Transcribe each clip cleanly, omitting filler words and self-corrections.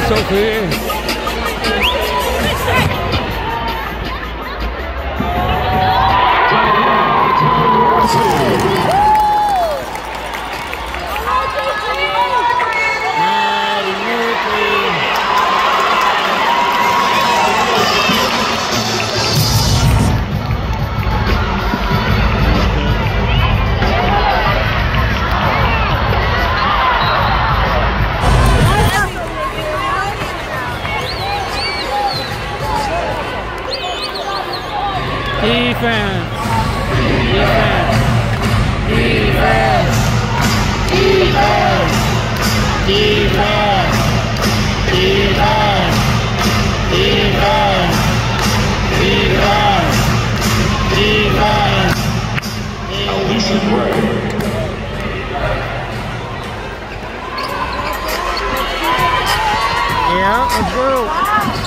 Sophie. Defense. Defense. Defense. Defense. Defense. Defense. Defense. Defense. Defense. Alicia Gray. Yeah, let's go.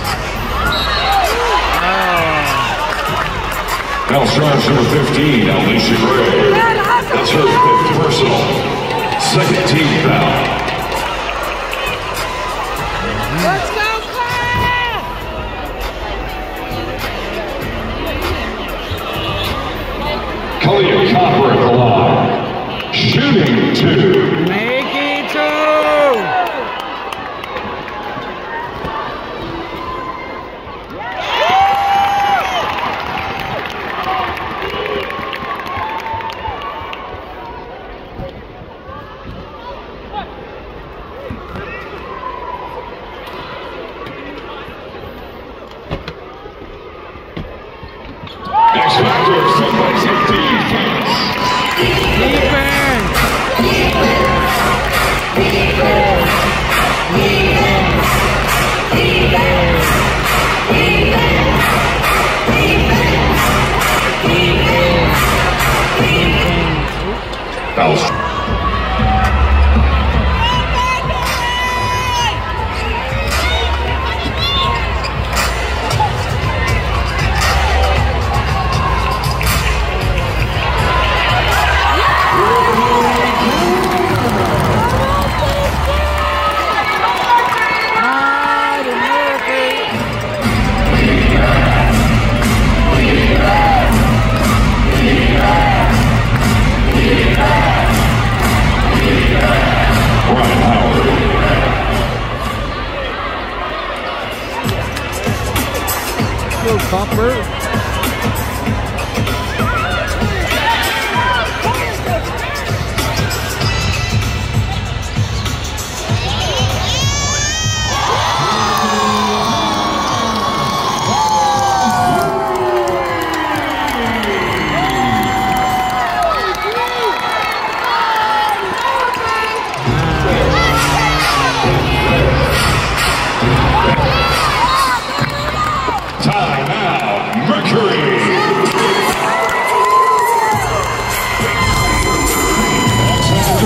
Now starts number 15, Alicia Gray. That's her 5th personal. 2nd team foul. Let's go, Claire! Kalia Copper at the line. Shooting 2. Making 2. Next factor, somebody's in defense. Defense. Foul. Copper.